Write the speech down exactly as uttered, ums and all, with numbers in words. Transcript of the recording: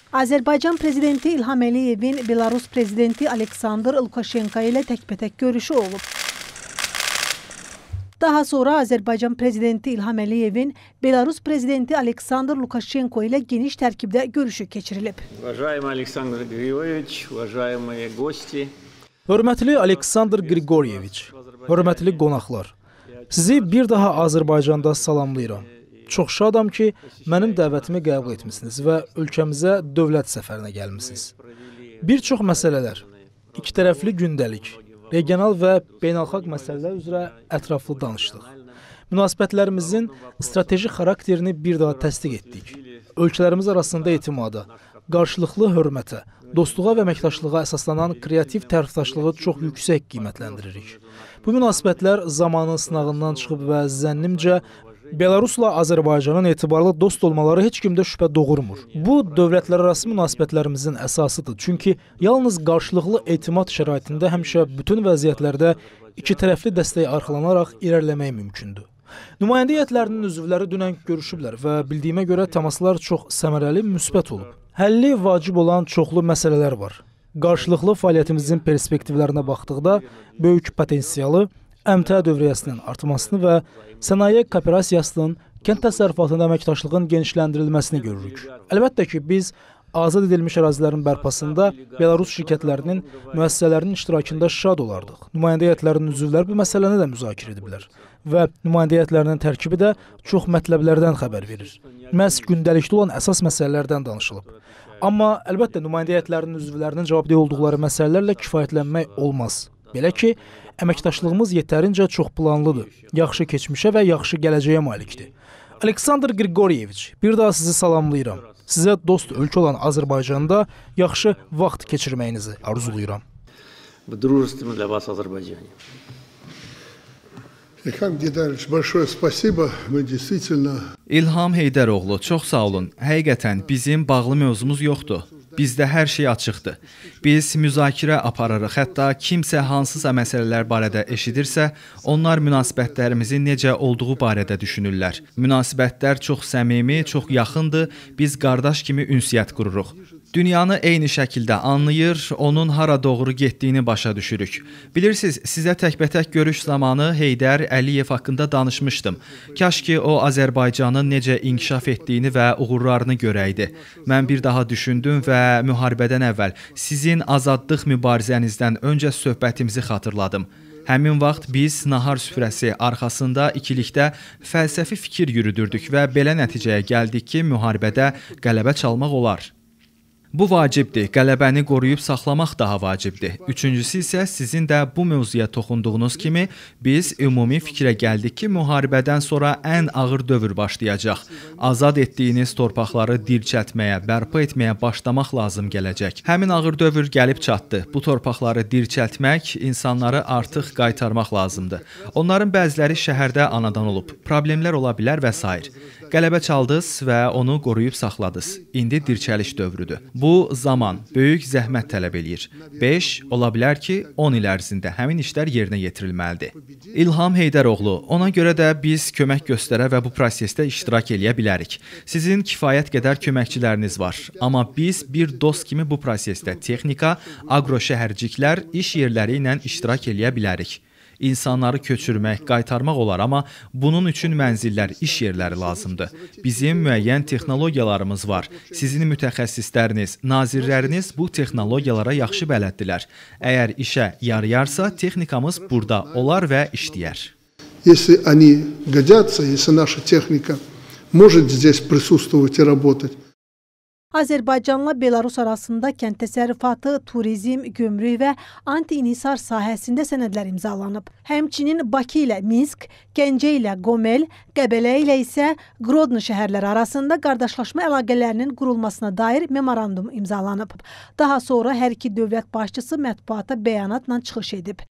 Azərbaycan prezidenti İlham Əliyevin Belarus prezidenti Aleksandr Lukashenko ilə təkbətək görüşü olub. Daha sonra Azərbaycan prezidenti İlham Əliyevin Belarus prezidenti Aleksandr Lukashenko ilə geniş tərkibdə görüşü keçirilib. Уважаемый Александр Григорьевич, уважаемые гости. Hörmətli Aleksandr Qriqoryeviç, hörmətli qonaqlar, sizi bir daha Azərbaycanda salamlayıram. Çox şadam ki, mənim dəvətimi qəbul etmisiniz və ölkəmizə dövlət səfərinə gəlmisiniz. Bir çox məsələlər, iki tərəfli gündəlik, regional və beynəlxalq məsələlər üzrə ətraflı danışdıq. Münasibətlərimizin strateji xarakterini bir daha təsdiq etdik. Ölkələrimiz arasında etimada, qarşılıqlı hörmətə, dostluğa və əməkdaşlığa əsaslanan kreativ tərəfdaşlığı çox yüksək qiymətləndiririk. Bu münasibətlər zamanın sınağından çıxıb və zənnimcə Belarusla Azərbaycanın etibarlı dost olmaları heç kimdə şübhə doğurmur. Bu, dövlətlərarası münasibətlərimizin əsasıdır. Çünki yalnız qarşılıqlı etimad şəraitində həmişə bütün vəziyyətlərdə iki tərəfli dəstəyə arxalanaraq irəliləmək mümkündür. Nümayəndə heyətlərinin üzvləri dünən görüşüblər və bildiyimə görə təmaslar çox səmərəli, müsbət olub. Həlli vacib olan çoxlu məsələlər var. Qarşılıqlı fəaliyyətimizin perspektivlərinə baxdıqda böyük potensialı, əmtə dövriyyəsinin artmasını və sənaye kooperasiyasının kənd təsərrüfatında əməkdaşlığın genişləndirilməsini görürük. Əlbəttə ki, biz azad edilmiş ərazilərin bərpasında Belarus şirkətlərinin, müəssisələrinin iştirakında şad olardıq. Nümayəndə heyətlərinin üzvləri bu məsələni də müzakirə ediblər və nümayəndə heyətlərinin tərkibi də çox mətləblərdən xəbər verir. Məhz gündəlikdə olan əsas məsələlərdən danışılıb. Amma əlbəttə nümayəndə heyətlərinin üzvlərinin cavabdeh olduqları məsələlərlə kifayətlənmək olmaz. Belə ki, əməkdaşlığımız yetərincə çox planlıdır, yaxşı keçmişə və yaxşı gələcəyə malikdir. Aleksandr Qriqoryeviç, bir daha sizi salamlayıram. Sizə dost ölkə olan Azərbaycanda yaxşı vaxt keçirməyinizi arzulayıram. В дружественном для вас Азербайджане. İlham Heydəroğlu, большое спасибо. Мы действительно İlham Heydəroğlu, çox sağ olun. Həqiqətən bizim bağlı mövzumuz yoxdur. Bizdə hər şey açıqdır. Biz müzakirə aparırıq. Hətta kimsə hansısa məsələlər barədə eşidirsə, onlar münasibətlərimizin necə olduğu barədə düşünürlər. Münasibətlər çox səmimi, çox yaxındır. Biz qardaş kimi ünsiyyət qururuq. Dünyanı eyni şəkildə anlayır, onun hara doğru getdiyini başa düşürük. Bilirsiniz, sizə təkbətək görüş zamanı Heydər Əliyev haqqında danışmışdım. Kaş ki, o Azərbaycanın necə inkişaf etdiyini və uğurlarını görəydi. Mən bir daha düşündüm və müharibədən əvvəl sizin azadlıq mübarizənizdən öncə söhbətimizi xatırladım. Həmin vaxt biz nahar süfrəsi arxasında ikilikdə fəlsəfi fikir yürüdürdük və belə nəticəyə gəldik ki, müharibədə qələbə çalmaq olar. Bu vacibdir, qələbəni qoruyub saxlamaq daha vacibdir. Üçüncüsü isə sizin də bu mövzuya toxunduğunuz kimi biz ümumi fikrə gəldik ki, müharibədən sonra ən ağır dövr başlayacaq. Azad etdiyiniz torpaqları dirçəltməyə, bərpa etməyə başlamaq lazım gələcək. Həmin ağır dövr gəlib çatdı. Bu torpaqları dirçəltmək, insanları artıq qaytarmaq lazımdır. Onların bəziləri şəhərdə anadan olub, problemlər ola bilər və s. Qələbə çaldınız və onu qoruyub saxladınız. İndi dirçəliş dövrüdür. Bu zaman böyük zəhmət tələb eləyir. beş, ola bilər ki, on il ərzində həmin işlər yerinə yetirilməlidir. İlham Heydəroğlu, ona görə də biz kömək göstərə və bu prosesdə iştirak eləyə bilərik. Sizin kifayət qədər köməkçiləriniz var. Amma biz bir dost kimi bu prosesdə texnika, agroşəhərciklər, iş yerləri ilə iştirak eləyə bilərik. İnsanları köçürmək, qaytarmaq olar, amma bunun üçün mənzillər, iş yerləri lazımdır. Bizim müəyyən texnologiyalarımız var. Sizin mütəxəssisləriniz, nazirləriniz bu texnologiyalara yaxşı bələddirlər. Əgər işə yarayarsa, texnikamız burada olar və işləyər. Если они годятся, если наша техника может здесь присутствовать и работать. Azərbaycanla Belarus arasında kənd təsərrüfatı, turizm, gömrük və anti-inhisar sahəsində sənədlər imzalanıb. Həmçinin Bakı ilə Minsk, Gəncə ilə Qomel, Qəbələ ilə isə Grodno şəhərləri arasında qardaşlaşma əlaqələrinin qurulmasına dair memorandum imzalanıb. Daha sonra hər iki dövlət başçısı mətbuata bəyanatla çıxış edib.